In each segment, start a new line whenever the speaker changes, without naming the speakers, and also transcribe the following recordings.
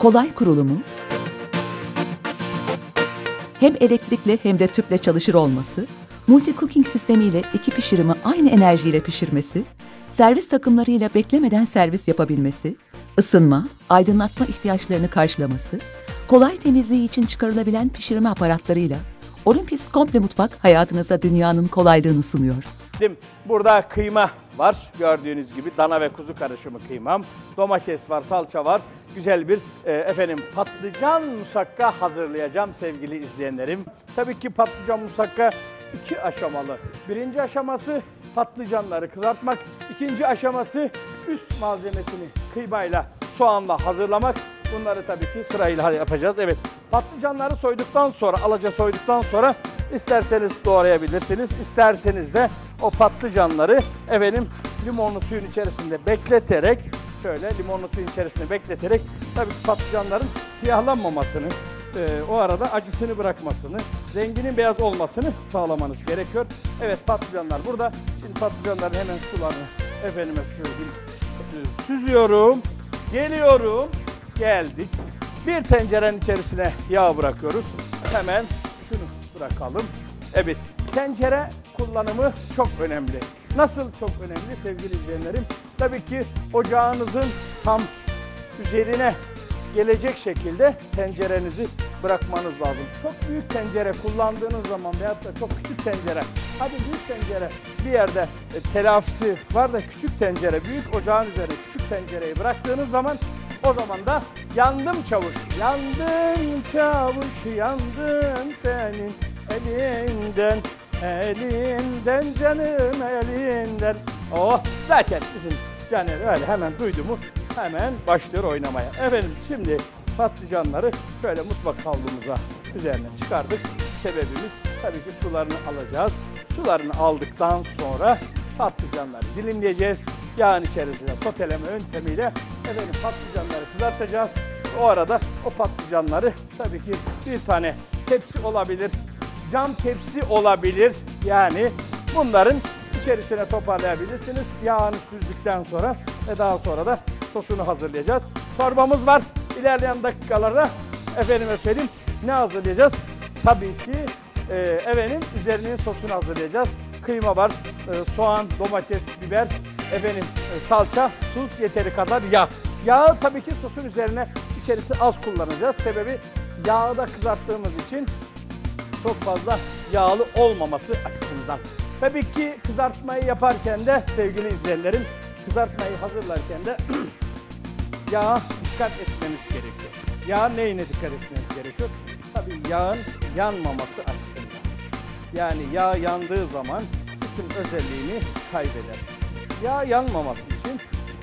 kolay kurulumu, hem elektrikli hem de tüple çalışır olması, multi cooking sistemiyle iki pişirimi aynı enerjiyle pişirmesi, servis takımlarıyla beklemeden servis yapabilmesi, ısınma, aydınlatma ihtiyaçlarını karşılaması, kolay temizliği için çıkarılabilen pişirme aparatlarıyla Olympus Komple Mutfak hayatınıza dünyanın kolaylığını sunuyor.
Burada kıyma var. Gördüğünüz gibi dana ve kuzu karışımı kıymam. Domates var, salça var. Güzel bir patlıcan musakka hazırlayacağım sevgili izleyenlerim. Tabii ki patlıcan musakka 2 aşamalı. Birinci aşaması patlıcanları kızartmak. İkinci aşaması üst malzemesini kıymayla, soğanla hazırlamak. Bunları tabii ki sırayla yapacağız. Evet, patlıcanları soyduktan sonra, alaca soyduktan sonra isterseniz doğrayabilirsiniz. İsterseniz de o patlıcanları limonlu suyun içerisinde bekleterek, şöyle limonlu suyun içerisinde bekleterek tabii ki patlıcanların siyahlanmamasını, o arada acısını bırakmasını, renginin beyaz olmasını sağlamanız gerekiyor. Evet, patlıcanlar burada. Şimdi patlıcanların hemen sularını süzüyorum. Geliyorum. Geldik. Bir tencerenin içerisine yağ bırakıyoruz. Hemen şunu bırakalım. Evet, tencere kullanımı çok önemli. Nasıl çok önemli sevgili izleyenlerim? Tabii ki ocağınızın tam üzerine gelecek şekilde tencerenizi bırakmanız lazım. Çok büyük tencere kullandığınız zaman veyahut da çok küçük tencere, hadi büyük tencere bir yerde telafisi var da küçük tencere, büyük ocağın üzerine küçük tencereyi bıraktığınız zaman o zaman da yandım çavuş, yandın çavuş, yandın senin elinden, elinden canım elinden. Oh, zaten bizim Caner öyle hemen duydu mu hemen başlıyor oynamaya. Şimdi patlıcanları şöyle mutfak havlumuza üzerine çıkardık. Sebebimiz tabii ki sularını alacağız. Sularını aldıktan sonra patlıcanları dilimleyeceğiz. Yağın içerisine soteleme yöntemiyle patlıcanları kızartacağız. O arada o patlıcanları tabii ki bir tane tepsi olabilir, cam tepsi olabilir. Yani bunların içerisine toparlayabilirsiniz. Yağını süzdükten sonra ve daha sonra da sosunu hazırlayacağız. Çorbamız var. İlerleyen dakikalarda ne hazırlayacağız? Tabii ki üzerinin sosunu hazırlayacağız. Kıyma var, soğan, domates, biber, salça, tuz, yeteri kadar yağ. Yağı tabii ki sosun üzerine içerisi az kullanacağız. Sebebi yağı da kızarttığımız için çok fazla yağlı olmaması açısından. Tabii ki kızartmayı yaparken de sevgili izleyenlerim, kızartmayı hazırlarken de yağa dikkat etmemiz gerekiyor. Yağın neyine dikkat etmemiz gerekiyor? Tabii yağın yanmaması açısından. Yani yağ yandığı zaman bütün özelliğini kaybeder. Yağ yanmaması için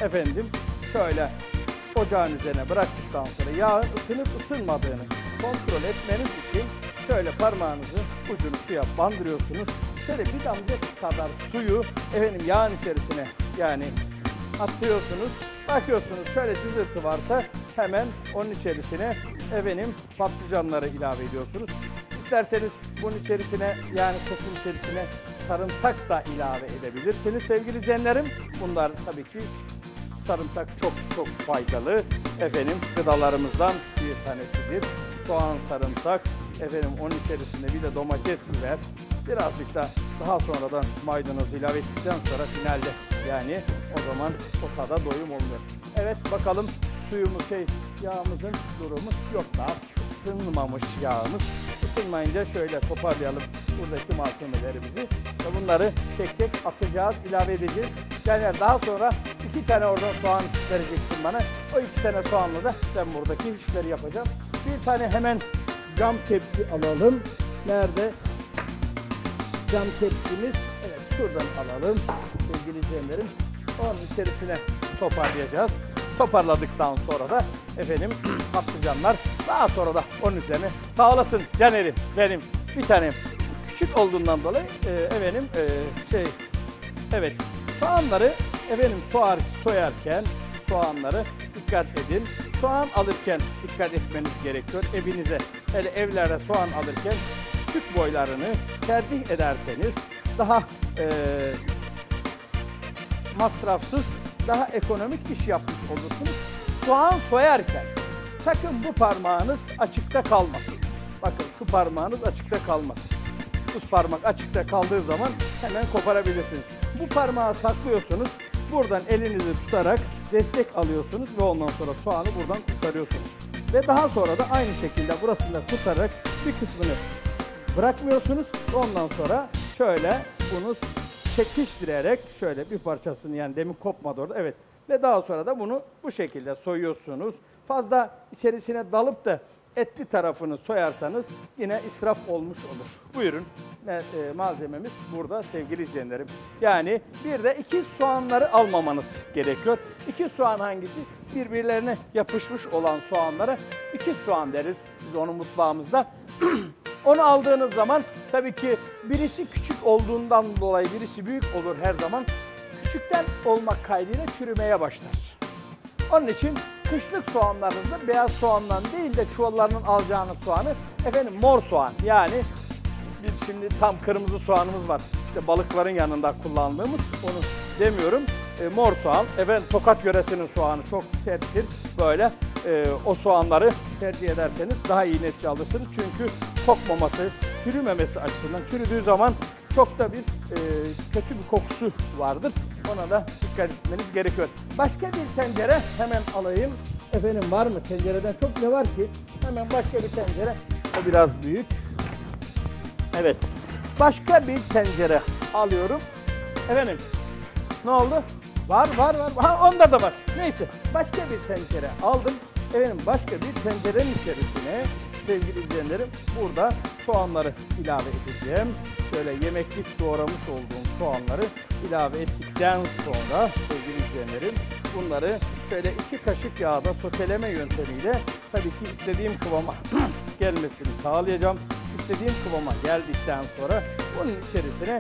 şöyle ocağın üzerine bıraktıktan sonra yağın ısınıp ısınmadığını kontrol etmeniz için şöyle parmağınızı ucunu suya bandırıyorsunuz. Şöyle bir damlacık kadar suyu yağın içerisine atıyorsunuz. Bakıyorsunuz şöyle cızırtı varsa hemen onun içerisine patlıcanları ilave ediyorsunuz. İsterseniz bunun içerisine sosun içerisine sarımsak da ilave edebilirsiniz sevgili izleyenlerim. Bunlar tabii ki sarımsak çok faydalı gıdalarımızdan bir tanesidir. Soğan, sarımsak, onun içerisinde bir de domates, biber, birazcık da daha sonradan maydanoz ilave ettikten sonra finalde o zaman o tada doyum olmuyor. Evet, bakalım yağımızın durumu yok, daha ısınmamış yağımız. Isınmayınca şöyle toparlayalım buradaki malzemelerimizi ve bunları tek tek atacağız, ilave edeceğiz. Daha sonra 2 tane oradan soğan vereceksin bana. O 2 tane soğanla da ben buradaki işleri yapacağım. Bir tane hemen cam tepsi alalım. Nerede? Cam tepsimiz. Evet, şuradan alalım sevgili izleyenlerim. Onun içerisine toparlayacağız. Toparladıktan sonra da patlıcanlar, daha sonra da onun üzerine sağ olasın Caner'im benim bir tanem. Küçük olduğundan dolayı soğanları soyarken soğanları dikkat edin. Soğan alırken dikkat etmeniz gerekiyor. Evlerde soğan alırken küçük boylarını tercih ederseniz daha masrafsız, daha ekonomik iş yapmış olursunuz. Soğan Sakın bu parmağınız açıkta kalmasın. Bakın şu parmağınız açıkta kalmasın. Bu parmak açıkta kaldığı zaman hemen koparabilirsiniz. Bu parmağı saklıyorsunuz. Buradan elinizi tutarak destek alıyorsunuz ve ondan sonra soğanı buradan kurtarıyorsunuz. Ve daha sonra da aynı şekilde burasında tutarak bir kısmını bırakmıyorsunuz. Ondan sonra şöyle bunu çekiştirerek şöyle bir parçasını, yani demin kopmadı orada, evet. Ve daha sonra da bunu bu şekilde soyuyorsunuz. Fazla içerisine dalıp da etli tarafını soyarsanız yine israf olmuş olur. Buyurun, malzememiz burada sevgili izleyenlerim. Yani bir de 2 soğanları almamanız gerekiyor. 2 soğan hangisi? Birbirlerine yapışmış olan soğanlara 2 soğan deriz biz onu mutfağımızda. Onu aldığınız zaman tabii ki birisi küçük olduğundan dolayı birisi büyük olur her zaman. Küçükten olmak kaydıyla çürümeye başlar. Onun için kışlık soğanlarınızda beyaz soğandan değil de çuvallarının alacağınız soğanı mor soğan, yani bir şimdi tam kırmızı soğanımız var. İşte balıkların yanında kullandığımız, onu demiyorum. Mor soğan, Tokat yöresinin soğanı çok serttir. Böyle o soğanları tercih ederseniz daha iyi netice alırsınız. Çünkü kokmaması, çürümemesi açısından, çürüdüğü zaman çok da bir kötü bir kokusu vardır. Ona da dikkat etmeniz gerekiyor. Başka bir tencere hemen alayım. Var mı? Tencereden çok ne var ki? Hemen başka bir tencere. O biraz büyük. Evet. Başka bir tencere alıyorum. Ne oldu? Var. Ha, onda da var. Neyse. Başka bir tencere aldım. Başka bir tencerenin içerisine sevgili izleyenlerim burada soğanları ilave edeceğim. Şöyle yemeklik doğramış olduğum soğanları ilave ettikten sonra sevgili izleyenlerim bunları şöyle 2 kaşık yağda soteleme yöntemiyle tabii ki istediğim kıvama gelmesini sağlayacağım. İstediğim kıvama geldikten sonra bunun içerisine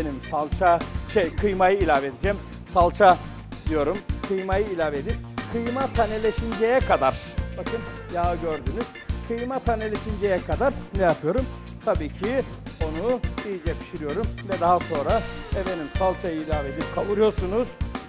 kıymayı ilave edeceğim. Salça diyorum. Kıymayı ilave edip kıyma taneleşinceye kadar, bakın yağı gördünüz. Kıyma taneleşinceye kadar ne yapıyorum? Tabii ki onu iyice pişiriyorum ve daha sonra salçayı ilave edip kavuruyorsunuz.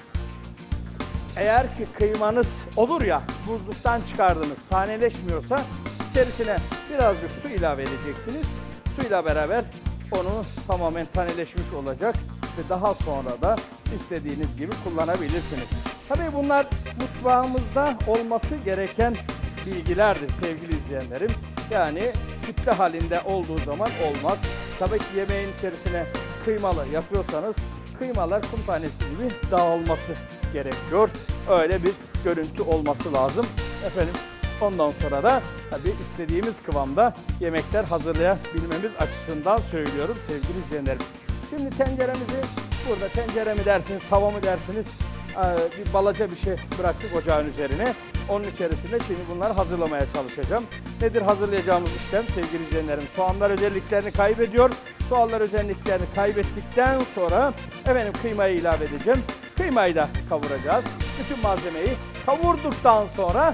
Eğer ki kıymanız olur ya, buzluktan çıkardınız, taneleşmiyorsa içerisine birazcık su ilave edeceksiniz. Suyla beraber onu tamamen taneleşmiş olacak ve daha sonra da istediğiniz gibi kullanabilirsiniz. Tabii bunlar mutfağımızda olması gereken bilgilerdir sevgili izleyenlerim. Yani kütle halinde olduğu zaman olmaz. Tabii ki yemeğin içerisine kıymalı yapıyorsanız kıymalar kum tanesi gibi dağılması gerekiyor. Öyle bir görüntü olması lazım. Ondan sonra da tabii istediğimiz kıvamda yemekler hazırlayabilmemiz açısından söylüyorum sevgili izleyenlerim. Şimdi tenceremizi burada, tencere mi dersiniz, tava mı dersiniz, bir balaca bir şey bıraktık ocağın üzerine. Onun içerisinde şimdi bunları hazırlamaya çalışacağım. Nedir hazırlayacağımız işlem sevgili izleyenlerim? Soğanlar özelliklerini kaybediyor. Soğanlar özelliklerini kaybettikten sonra kıymayı ilave edeceğim. Kıymayı da kavuracağız. Bütün malzemeyi kavurduktan sonra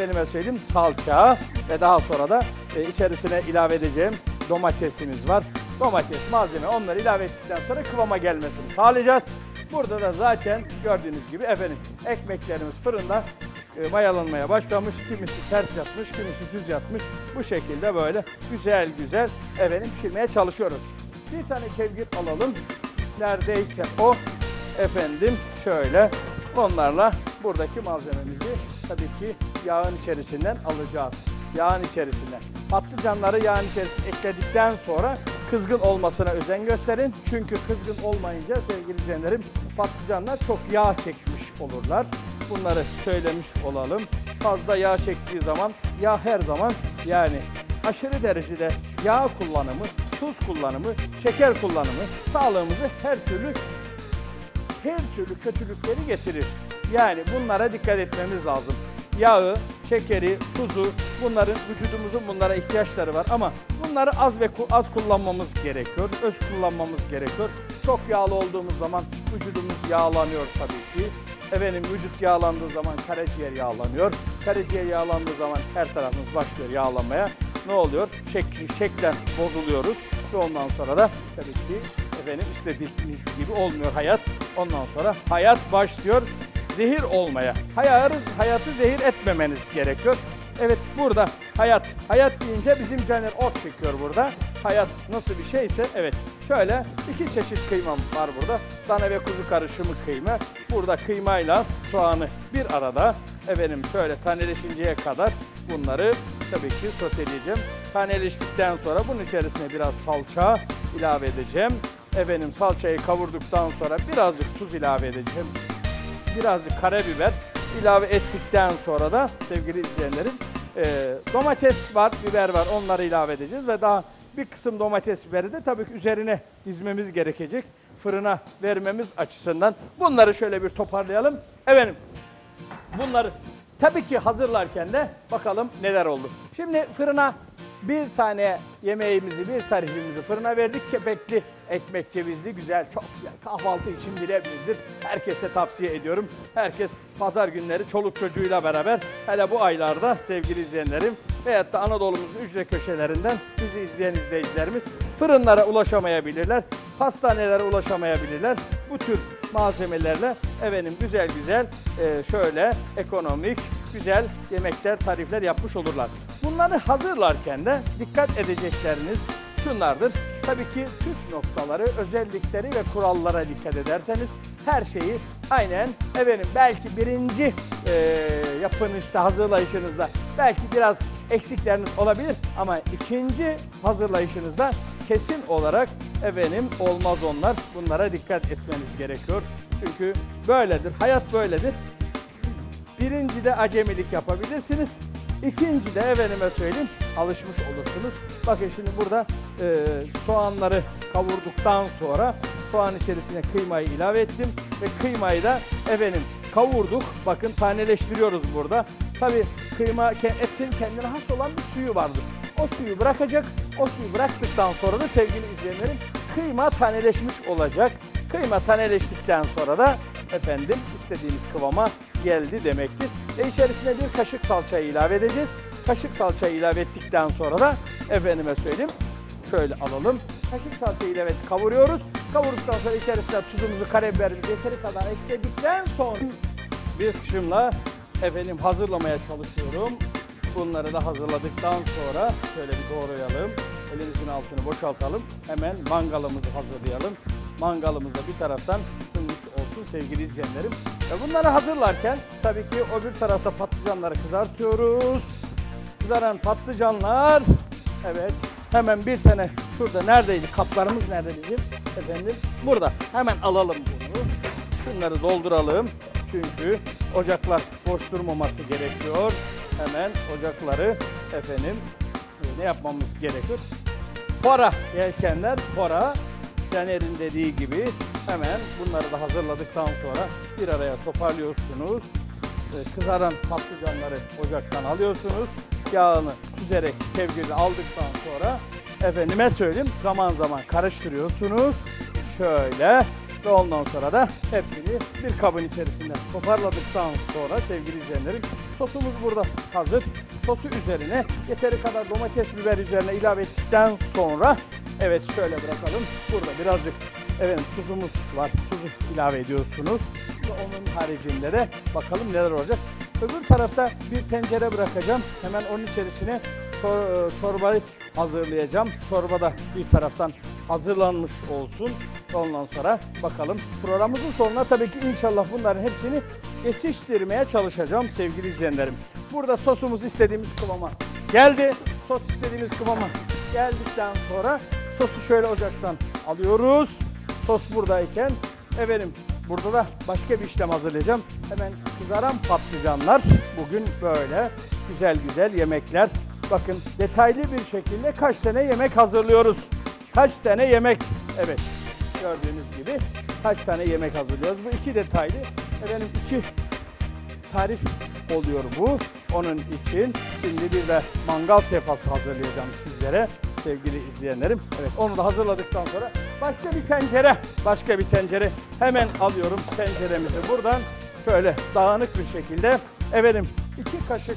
salça ve daha sonra da içerisine ilave edeceğim domatesimiz var. Domates, malzeme, onları ilave ettikten sonra kıvama gelmesini sağlayacağız. Burada da zaten gördüğünüz gibi ekmeklerimiz fırında mayalanmaya başlamış. Kimisi ters yatmış, kimisi düz yatmış. Bu şekilde böyle güzel pişirmeye çalışıyoruz. Bir tane kevgir alalım. Neredeyse o. Şöyle onlarla buradaki malzememizi tabii ki yağın içerisinden alacağız. Yağın içerisinden. Patlıcanları yağın içerisine ekledikten sonra kızgın olmasına özen gösterin. Çünkü kızgın olmayınca sevgili izleyenlerim patlıcanlar çok yağ çekmiş olurlar. Bunları söylemiş olalım. Fazla yağ çektiği zaman her zaman aşırı derecede yağ kullanımı, tuz kullanımı, şeker kullanımı sağlığımızı her türlü kötülükleri getirir. Yani bunlara dikkat etmemiz lazım. Yağı, şekeri, tuzu, bunların vücudumuzun bunlara ihtiyaçları var ama bunları az kullanmamız gerekiyor, öz kullanmamız gerekiyor. Çok yağlı olduğumuz zaman vücudumuz yağlanıyor tabii ki. Vücut yağlandığı zaman karaciğer yağlanıyor. Karaciğer yağlandığı zaman her tarafımız başlıyor yağlanmaya. Ne oluyor? Şeklen bozuluyoruz ve ondan sonra da tabii ki istediğimiz gibi olmuyor hayat. Ondan sonra hayat başlıyor zehir olmaya. Hayatı zehir etmemeniz gerekiyor. Evet, burada hayat. Hayat deyince bizim Caner ot çekiyor burada. Hayat nasıl bir şeyse, evet. Şöyle 2 çeşit kıymam var burada. Dana ve kuzu karışımı kıyma. Burada kıymayla soğanı bir arada. Efendim şöyle taneleşinceye kadar bunları tabii ki soteleyeceğim. Taneleştikten sonra bunun içerisine biraz salça ilave edeceğim. Efendim salçayı kavurduktan sonra birazcık tuz ilave edeceğim. Birazcık karabiber ilave ettikten sonra da sevgili izleyenlerim domates var, biber var, onları ilave edeceğiz ve daha bir kısım domates biberi de tabii ki üzerine dizmemiz gerekecek. Fırına vermemiz açısından bunları şöyle bir toparlayalım. Efendim bunları tabii ki hazırlarken de bakalım neler oldu. Şimdi fırına bir tane yemeğimizi, bir tarifimizi fırına verdik. Kepekli, ekmek cevizli, güzel, çok güzel. Kahvaltı için birebirdir. Herkese tavsiye ediyorum. Herkes pazar günleri çoluk çocuğuyla beraber, hele bu aylarda sevgili izleyenlerim, veyahut da Anadolu'muzun ücra köşelerinden bizi izleyen izleyicilerimiz fırınlara ulaşamayabilirler. Pastanelere ulaşamayabilirler. Bu tür malzemelerle efendim güzel güzel şöyle ekonomik, güzel yemekler, tarifler yapmış olurlar. Bunları hazırlarken de dikkat edecekleriniz şunlardır. Tabii ki püf noktaları, özellikleri ve kurallara dikkat ederseniz her şeyi aynen efendim belki birinci yapınışta, hazırlayışınızda belki biraz eksikleriniz olabilir ama ikinci hazırlayışınızda kesin olarak efendim olmaz onlar. Bunlara dikkat etmeniz gerekiyor. Çünkü böyledir, hayat böyledir. Birincide acemilik yapabilirsiniz. İkincide efendime söyleyeyim alışmış olursunuz. Bakın şimdi burada soğanları kavurduktan sonra soğan içerisine kıymayı ilave ettim. Ve kıymayı da efendim kavurduk. Bakın taneleştiriyoruz burada. Tabii kıyma etin kendine has olan bir suyu vardır. O suyu bırakacak. O suyu bıraktıktan sonra da sevgili izleyenlerim kıyma taneleşmiş olacak. Kıyma taneleştikten sonra da efendim istediğimiz kıvama geldi demektir. İçerisine bir kaşık salçayı ilave edeceğiz. Kaşık salçayı ilave ettikten sonra da efendime söyleyeyim şöyle alalım. Kaşık salçayı ilave edip kavuruyoruz. Kavurduktan sonra içerisine tuzumuzu, karabiberimizi yeteri kadar ekledikten sonra bir kışımla efendim hazırlamaya çalışıyorum. Bunları da hazırladıktan sonra şöyle bir doğrayalım. Elimizin altını boşaltalım. Hemen mangalımızı hazırlayalım. Mangalımız da bir taraftan ısınmış olsun sevgili izleyenlerim. Ve bunları hazırlarken tabii ki öbür tarafta patlıcanları kızartıyoruz. Kızaran patlıcanlar. Evet. Hemen bir tane şurada neredeydi? Kaplarımız nerede bizim? Efendim burada. Hemen alalım bunu. Şunları dolduralım. Çünkü ocaklar boş durmaması gerekiyor. Hemen ocakları efendim ne yapmamız gerekiyor? Fora yelkenler, fora. Caner'in dediği gibi hemen bunları da hazırladıktan sonra bir araya toparlıyorsunuz. Kızaran patlıcanları ocaktan alıyorsunuz. Yağını süzerek kevgiri aldıktan sonra efendime söyleyeyim zaman zaman karıştırıyorsunuz. Şöyle ve ondan sonra da hepsini bir kabın içerisinde toparladıktan sonra sevgili izleyenlerim sosumuz burada hazır. Sosu üzerine yeteri kadar domates, biber üzerine ilave ettikten sonra evet şöyle bırakalım. Burada birazcık evet tuzumuz var. Tuzu ilave ediyorsunuz. Ve onun haricinde de bakalım neler olacak. Öbür tarafta bir tencere bırakacağım. Hemen onun içerisine çorbayı hazırlayacağım. Çorba da bir taraftan hazırlanmış olsun. Ondan sonra bakalım programımızın sonuna tabii ki inşallah bunların hepsini geçiştirmeye çalışacağım sevgili izleyenlerim. Burada sosumuz istediğimiz kıvama geldi. Sos istediğimiz kıvama geldikten sonra sosu şöyle ocaktan alıyoruz. Sos buradayken efendim burada da başka bir işlem hazırlayacağım. Hemen kızaran patlıcanlar bugün böyle güzel güzel yemekler. Bakın detaylı bir şekilde kaç tane yemek hazırlıyoruz. Kaç tane yemek evet gördüğünüz gibi kaç tane yemek hazırlıyoruz. Bu iki detaylı efendim iki tarif oluyor bu. Onun için şimdi bir de mangal sehpası hazırlayacağım sizlere sevgili izleyenlerim. Evet onu da hazırladıktan sonra başka bir tencere hemen alıyorum tenceremizi buradan şöyle dağınık bir şekilde efendim 2 kaşık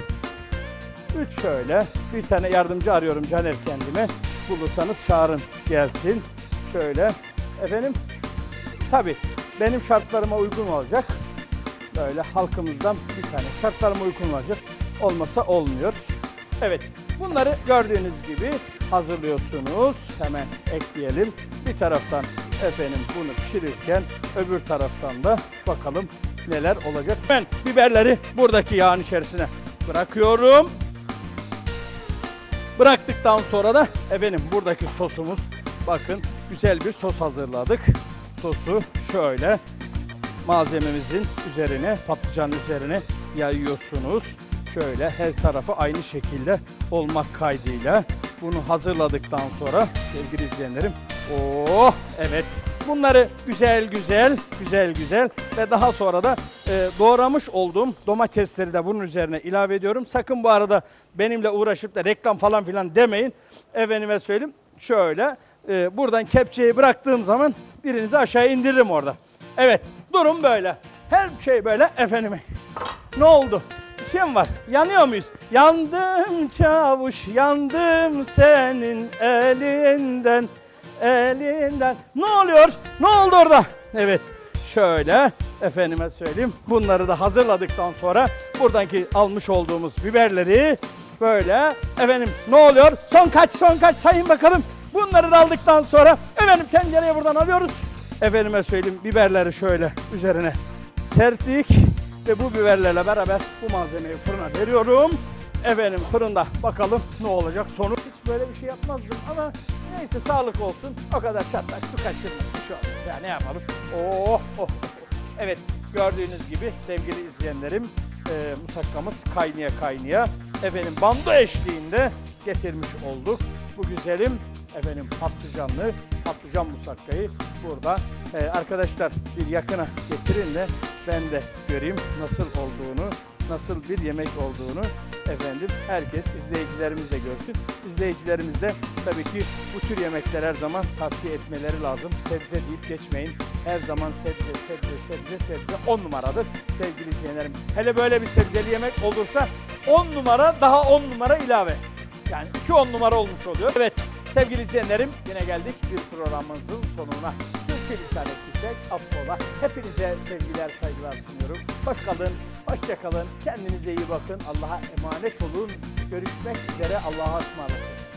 3 şöyle bir tane yardımcı arıyorum Caner kendime. Bulursanız çağırın gelsin. Şöyle efendim tabii benim şartlarıma uygun olacak. Böyle halkımızdan bir tane şartlarıma uygun olacak. olmasa olmuyor. Evet, bunları gördüğünüz gibi hazırlıyorsunuz. Hemen ekleyelim. Bir taraftan efendim bunu pişirirken öbür taraftan da bakalım neler olacak. Ben biberleri buradaki yağın içerisine bırakıyorum. Bıraktıktan sonra da efendim buradaki sosumuz, bakın güzel bir sos hazırladık. Sosu şöyle malzememizin üzerine, patlıcanın üzerine yayıyorsunuz. Şöyle her tarafı aynı şekilde olmak kaydıyla bunu hazırladıktan sonra sevgili izleyenlerim, oh evet, bunları güzel ve daha sonra da doğramış olduğum domatesleri de bunun üzerine ilave ediyorum. Sakın bu arada benimle uğraşıp da reklam falan filan demeyin. Efendime söyleyeyim, şöyle buradan kepçeyi bıraktığım zaman birinizi aşağı indiririm orada. Evet, durum böyle. Her şey böyle efendime. Ne oldu? Bir şey mi var? Yanıyor muyuz? Yandım çavuş, yandım senin elinden. Ne oluyor? Ne oldu orada? Evet, şöyle efendime söyleyeyim. Bunları da hazırladıktan sonra buradaki almış olduğumuz biberleri böyle efendim ne oluyor? Son kaç sayın bakalım. Bunları da aldıktan sonra efendim tencereye buradan alıyoruz. Efendime söyleyeyim, biberleri şöyle üzerine serptik ve bu biberlerle beraber bu malzemeyi fırına veriyorum. Efendim fırında bakalım ne olacak sonuç. Hiç böyle bir şey yapmazdım ama neyse, sağlık olsun. O kadar çatlak su kaçırmak şu an. Ya ne yapalım? Oh. Evet, gördüğünüz gibi sevgili izleyenlerim, musakkamız kaynaya efendim bando eşliğinde getirmiş olduk. Bu güzelim efendim patlıcan musakkayı burada. Arkadaşlar bir yakına getirin de ben de göreyim nasıl olduğunu, nasıl bir yemek olduğunu. Efendim herkes, izleyicilerimiz de görsün. İzleyicilerimiz de tabii ki bu tür yemekler her zaman tavsiye etmeleri lazım. Sebze deyip geçmeyin. Her zaman sebze 10 numaradır sevgili izleyenlerim. Hele böyle bir sebzeli yemek olursa 10 numara, daha 10 numara ilave. Yani 2-10 numara olmuş oluyor. Evet sevgili izleyenlerim, yine geldik bir programımızın sonuna. Sürçülisan ettiysek affola. Hepinize sevgiler, saygılar sunuyorum. Hoş kalın, hoşça kalın. Kendinize iyi bakın. Allah'a emanet olun. Görüşmek üzere. Allah'a ısmarladık.